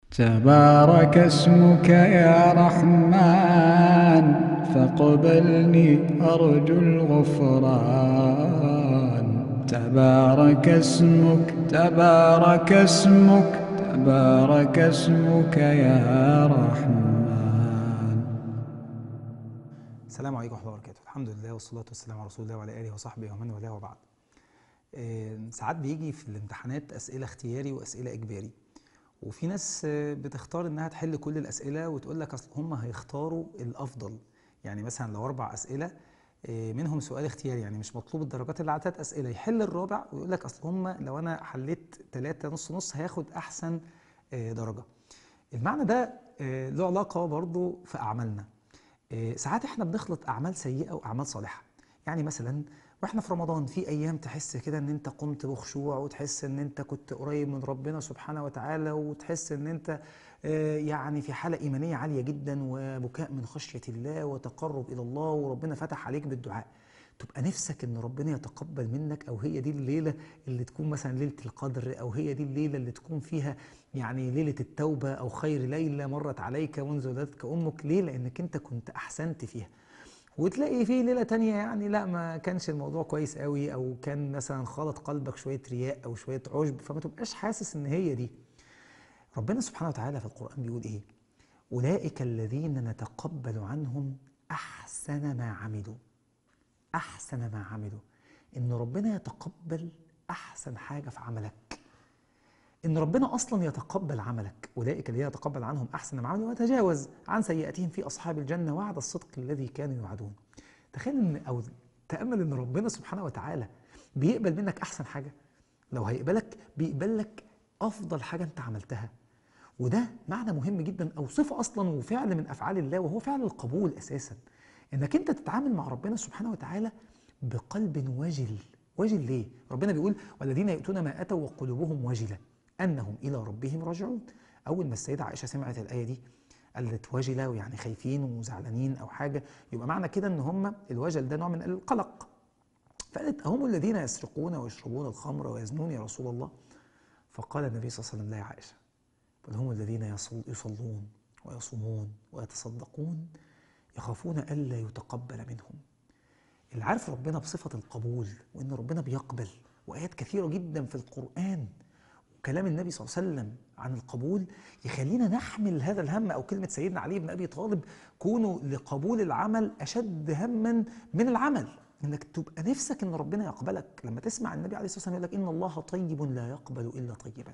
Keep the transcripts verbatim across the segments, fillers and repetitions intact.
تبارك اسمك يا رحمن فاقبلني أرجو الغفران. تبارك اسمك تبارك اسمك تبارك اسمك يا رحمن. السلام عليكم ورحمة الله وبركاته. الحمد لله والصلاة والسلام على رسول الله وعلى آله وصحبه ومن والاه وبعد. آه، ساعات بيجي في الامتحانات أسئلة اختياري وأسئلة إجباري، وفي ناس آه، بتختار إنها تحل كل الأسئلة وتقول لك أصل هم هيختاروا الأفضل. يعني مثلا لو أربع أسئلة آه، منهم سؤال اختياري، يعني مش مطلوب الدرجات اللي على تلات أسئلة، يحل الرابع ويقول لك أصل هم لو أنا حليت تلاتة نص نص هياخد أحسن آه، درجة. المعنى ده آه، له علاقة برضو في أعمالنا. إيه، ساعات احنا بنخلط اعمال سيئه واعمال صالحه. يعني مثلا واحنا في رمضان في ايام تحس كده ان انت قمت بخشوع، وتحس ان انت كنت قريب من ربنا سبحانه وتعالى، وتحس ان انت آه، يعني في حاله ايمانيه عاليه جدا، وبكاء من خشيه الله وتقرب الى الله، وربنا فتح عليك بالدعاء. تبقى نفسك ان ربنا يتقبل منك، او هي دي الليله اللي تكون مثلا ليله القدر، او هي دي الليله اللي تكون فيها يعني ليلة التوبة، أو خير ليلة مرت عليك منذ ولدتك أمك. ليه؟ لأنك أنت كنت أحسنت فيها. وتلاقي في ليلة تانية يعني لا، ما كانش الموضوع كويس قوي، أو كان مثلا خلط قلبك شوية رياء أو شوية عجب، فما تبقاش حاسس إن هي دي. ربنا سبحانه وتعالى في القرآن بيقول إيه؟ أولئك الذين نتقبل عنهم أحسن ما عملوا. أحسن ما عملوا، إن ربنا يتقبل أحسن حاجة في عملك، ان ربنا اصلا يتقبل عملك. اولئك الذين يتقبل عنهم احسن ما عملوا ويتجاوز عن سيئاتهم في اصحاب الجنه وعد الصدق الذي كانوا يوعدون. تخيل ان او تامل ان ربنا سبحانه وتعالى بيقبل منك احسن حاجه. لو هيقبلك بيقبل لك افضل حاجه انت عملتها. وده معنى مهم جدا، او صفه اصلا وفعل من افعال الله، وهو فعل القبول اساسا. انك انت تتعامل مع ربنا سبحانه وتعالى بقلب وجل. وجل ليه؟ ربنا بيقول والذين يؤتون ما اتوا وقلوبهم وجله انهم الى ربهم راجعون. اول ما السيده عائشه سمعت الايه دي قالت وجله، ويعني خايفين وزعلانين او حاجه، يبقى معنى كده ان هم الوجل ده نوع من القلق. فقالت اهم الذين يسرقون ويشربون الخمر ويزنون يا رسول الله؟ فقال النبي صلى الله عليه وسلم لا يا عائشه، بل هم الذين يصلون ويصومون ويتصدقون يخافون ألا يتقبل منهم. اللي عارف ربنا بصفة القبول، وإن ربنا بيقبل، وآيات كثيرة جدا في القرآن وكلام النبي صلى الله عليه وسلم عن القبول، يخلينا نحمل هذا الهم. أو كلمة سيدنا علي بن أبي طالب كونوا لقبول العمل أشد هما من العمل. إنك تبقى نفسك إن ربنا يقبلك. لما تسمع النبي عليه الصلاة والسلام يقول لك إن الله طيب لا يقبل إلا طيبا،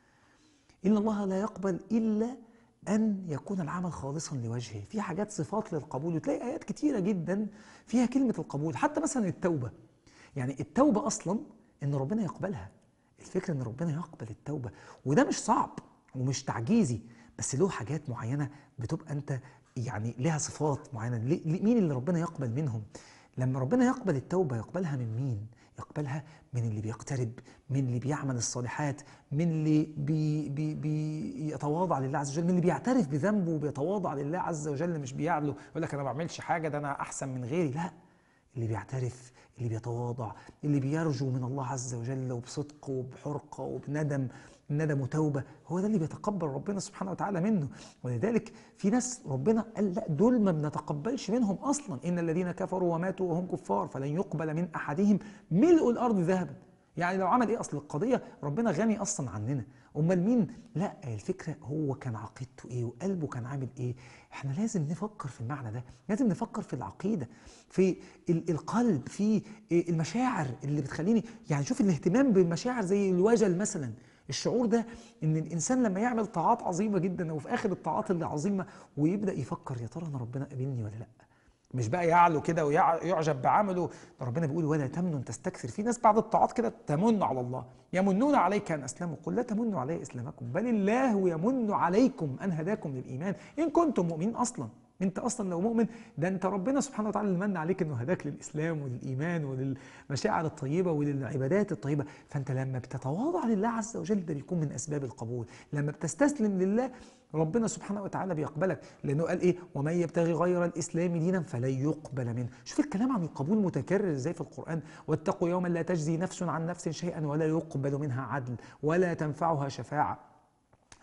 إن الله لا يقبل إلا أن يكون العمل خالصا لوجهه. في حاجات صفات للقبول، وتلاقي آيات كتيرة جدا فيها كلمة القبول. حتى مثلا التوبة، يعني التوبة أصلا إن ربنا يقبلها. الفكرة إن ربنا يقبل التوبة، وده مش صعب ومش تعجيزي، بس له حاجات معينة بتبقى أنت يعني لها صفات معينة. مين اللي ربنا يقبل منهم؟ لما ربنا يقبل التوبة يقبلها من مين؟ يقبلها من اللي بيقترب، من اللي بيعمل الصالحات، من اللي بي بي بيتواضع لله عز وجل، من اللي بيعترف بذنبه وبيتواضع لله عز وجل، مش بيعلو يقول لك انا ما بعملش حاجه، ده انا احسن من غيري. لا، اللي بيعترف، اللي بيتواضع، اللي بيرجو من الله عز وجل وبصدق وبحرقه وبندم، ندم وتوبه، هو ده اللي بيتقبل ربنا سبحانه وتعالى منه. ولذلك في ناس ربنا قال لا، دول ما بنتقبلش منهم اصلا. ان الذين كفروا وماتوا وهم كفار فلن يقبل من احدهم ملء الارض ذهبا. يعني لو عمل ايه؟ اصل القضيه ربنا غني اصلا عننا، امال مين؟ لا، الفكره هو كان عقيدته ايه وقلبه كان عامل ايه. احنا لازم نفكر في المعنى ده، لازم نفكر في العقيده، في القلب، في المشاعر اللي بتخليني يعني شوف الاهتمام بالمشاعر زي الوجل مثلا. الشعور ده ان الانسان لما يعمل طاعات عظيمه جدا، وفي اخر الطاعات اللي عظيمه ويبدا يفكر يا ترى انا ربنا قابلني ولا لا. مش بقى يعلو كده ويعجب بعمله. ده ربنا بيقول ولا تمنن تستكثر. في ناس بعد الطاعات كده تمن على الله، يمنون عليك ان اسلموا، قل لا تمنوا علي اسلامكم بل الله يمن عليكم ان هداكم للايمان ان كنتم مؤمنين. اصلا انت اصلا لو مؤمن، ده انت ربنا سبحانه وتعالى اللي من عليك انه هداك للاسلام وللايمان وللمشاعر الطيبه وللعبادات الطيبه. فانت لما بتتواضع لله عز وجل ده بيكون من اسباب القبول. لما بتستسلم لله ربنا سبحانه وتعالى بيقبلك، لانه قال ايه؟ ومن يبتغي غير الاسلام دينا فلن يقبل منه. شوف الكلام عن القبول متكرر ازاي في القران. واتقوا يوما لا تجزي نفس عن نفس شيئا ولا يقبل منها عدل ولا تنفعها شفاعه.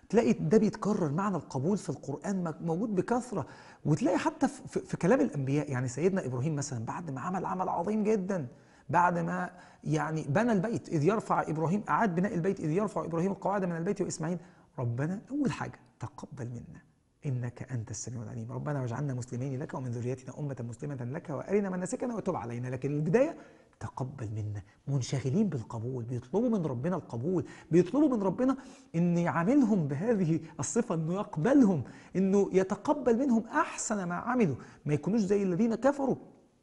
تلاقي ده بيتكرر. معنى القبول في القرآن موجود بكثرة، وتلاقي حتى في, في كلام الأنبياء. يعني سيدنا إبراهيم مثلا بعد ما عمل عمل عظيم جدا، بعد ما يعني بنى البيت، إذ يرفع إبراهيم، أعاد بناء البيت، إذ يرفع إبراهيم القواعد من البيت وإسماعيل، ربنا أول حاجة تقبل منا إنك أنت السميع العليم، ربنا واجعلنا مسلمين لك ومن ذريتنا أمة مسلمة لك وأرنا مناسكنا وتب علينا. لكن البداية تقبل منا، منشغلين بالقبول، بيطلبوا من ربنا القبول، بيطلبوا من ربنا إن يعاملهم بهذه الصفة، إنه يقبلهم، إنه يتقبل منهم أحسن ما عملوا، ما يكونوش زي الذين كفروا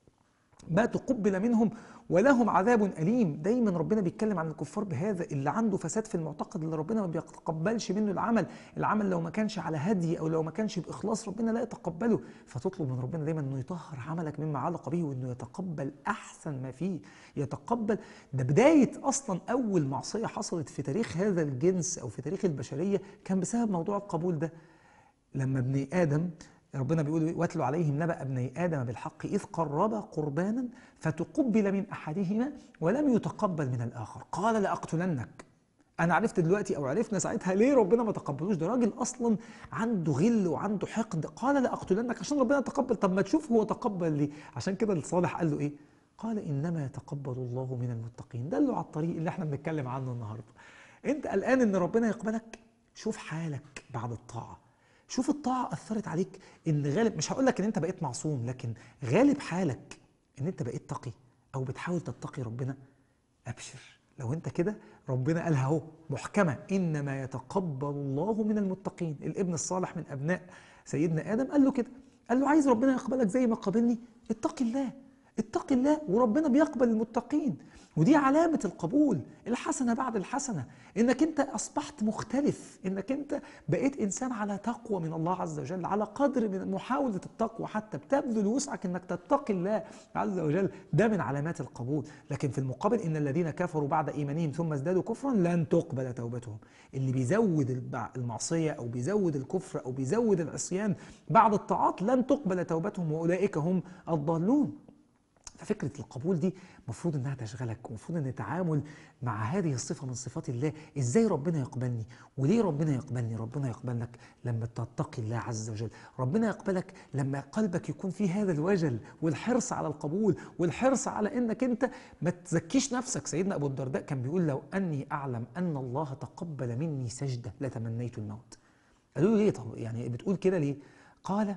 ما تقبل منهم ولهم عذاب أليم. دايما ربنا بيتكلم عن الكفار بهذا، اللي عنده فساد في المعتقد، اللي ربنا ما بيتقبلش منه العمل، العمل لو ما كانش على هدي أو لو ما كانش بإخلاص ربنا لا يتقبله. فتطلب من ربنا دايما إنه يطهر عملك مما علق به، وإنه يتقبل أحسن ما فيه، يتقبل. ده بداية أصلا أول معصية حصلت في تاريخ هذا الجنس أو في تاريخ البشرية كان بسبب موضوع القبول ده. لما ابن آدم ربنا بيقول واتلوا عليهم نبأ ابني آدم بالحق إذ قربا قربانا فتقبل من أحدهما ولم يتقبل من الآخر قال لأقتلنك. أنا عرفت دلوقتي أو عرفنا ساعتها ليه ربنا ما تقبلوش. ده راجل أصلا عنده غل وعنده حقد، قال لأقتلنك عشان ربنا تقبل. طب ما تشوف هو تقبل ليه. عشان كده الصالح قال له إيه؟ قال إنما يتقبل الله من المتقين. دلوا على الطريق اللي احنا بنتكلم عنه النهارده. أنت قلقان إن ربنا يقبلك؟ شوف حالك بعد الطاعة، شوف الطاعة أثرت عليك إن غالب، مش هقول لك إن أنت بقيت معصوم، لكن غالب حالك إن أنت بقيت تقي أو بتحاول تتقي ربنا. أبشر لو أنت كده، ربنا قالها أهو محكمة، إنما يتقبل الله من المتقين. الابن الصالح من أبناء سيدنا آدم قال له كده، قال له عايز ربنا يقبلك زي ما قابلني، اتقي الله، اتقي الله، وربنا بيقبل المتقين. ودي علامة القبول، الحسنة بعد الحسنة، انك انت اصبحت مختلف، انك انت بقيت انسان على تقوى من الله عز وجل، على قدر من محاولة التقوى، حتى بتبذل وسعك انك تتقي الله عز وجل. ده من علامات القبول. لكن في المقابل ان الذين كفروا بعد ايمانهم ثم ازدادوا كفرا لن تقبل توبتهم. اللي بيزود المعصية او بيزود الكفر او بيزود العصيان بعد الطاعات لن تقبل توبتهم واولئك هم الضالون. ففكرة القبول دي مفروض انها تشغلك، ومفروض ان التعامل مع هذه الصفة من صفات الله، ازاي ربنا يقبلني وليه ربنا يقبلني. ربنا يقبلك لما تتقي الله عز وجل، ربنا يقبلك لما قلبك يكون فيه هذا الوجل والحرص على القبول والحرص على انك انت ما تزكيش نفسك. سيدنا ابو الدرداء كان بيقول لو اني اعلم ان الله تقبل مني سجدة لتمنيت الموت. قالوا له ليه؟ طب يعني بتقول كده ليه؟ قال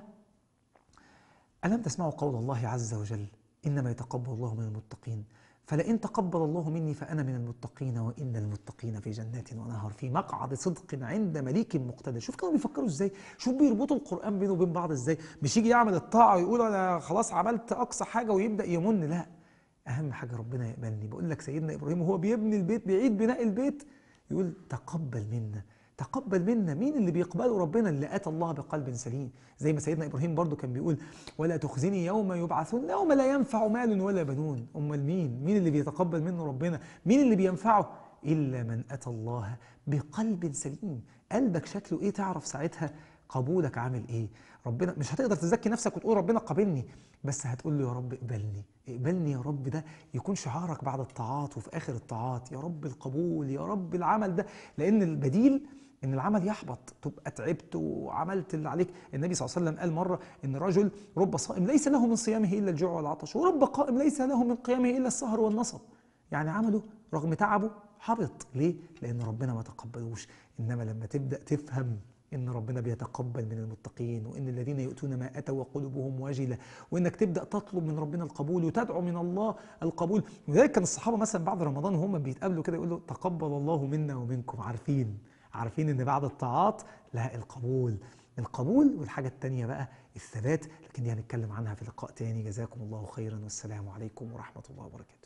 ألم تسمعوا قول الله عز وجل إنما يتقبل الله من المتقين، فلئن تقبل الله مني فأنا من المتقين وإن المتقين في جنات ونهر في مقعد صدق عند مليك مقتدر. شوف كانوا بيفكروا إزاي، شوف بيربطوا القرآن بينه وبين بعض إزاي. مش يجي يعمل الطاعة ويقول أنا خلاص عملت أقصى حاجة ويبدأ يمن، لا، أهم حاجة ربنا يقبلني. بقول لك سيدنا إبراهيم وهو بيبني البيت، بيعيد بناء البيت، يقول تقبل منا، تقبل منا. مين اللي بيقبله ربنا؟ اللي أتى الله بقلب سليم. زي ما سيدنا إبراهيم برضو كان بيقول ولا تخزني يوم يبعثون يوم لا ينفع مال ولا بنون. أمال مين؟ مين اللي بيتقبل منه ربنا؟ مين اللي بينفعه؟ إلا من أتى الله بقلب سليم. قلبك شكله إيه؟ تعرف ساعتها قبولك عامل إيه. ربنا مش هتقدر تزكي نفسك وتقول ربنا قابلني، بس هتقول له يا رب اقبلني، اقبلني يا رب. ده يكون شعارك بعد الطاعات وفي آخر الطاعات، يا رب القبول، يا رب العمل ده. لأن البديل ان العمل يحبط، تبقى تعبت وعملت اللي عليك. النبي صلى الله عليه وسلم قال مره ان رجل رب صائم ليس له من صيامه الا الجوع والعطش، ورب قائم ليس له من قيامه الا السهر والنصب. يعني عمله رغم تعبه حبط. ليه؟ لان ربنا ما تقبلوش. انما لما تبدا تفهم ان ربنا بيتقبل من المتقين، وان الذين يؤتون ما اتوا وقلوبهم واجله، وانك تبدا تطلب من ربنا القبول وتدعو من الله القبول. ولذلك كان الصحابه مثلا بعد رمضان وهم بيتقابلوا كده يقولوا تقبل الله منا ومنكم. عارفين عارفين ان بعد الطاعات لا القبول، القبول. والحاجه الثانيه بقى الثبات، لكن دي هنتكلم عنها في لقاء تاني. جزاكم الله خيرا والسلام عليكم ورحمه الله وبركاته.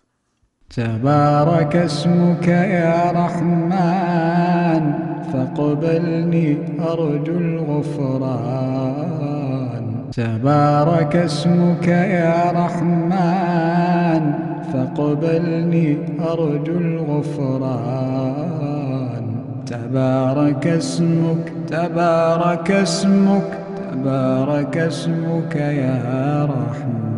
تبارك اسمك يا رحمن فاقبلني أرجو الغفران. تبارك اسمك يا رحمن فاقبلني أرجو الغفران. تبارك اسمك تبارك اسمك تبارك اسمك يا رحمن.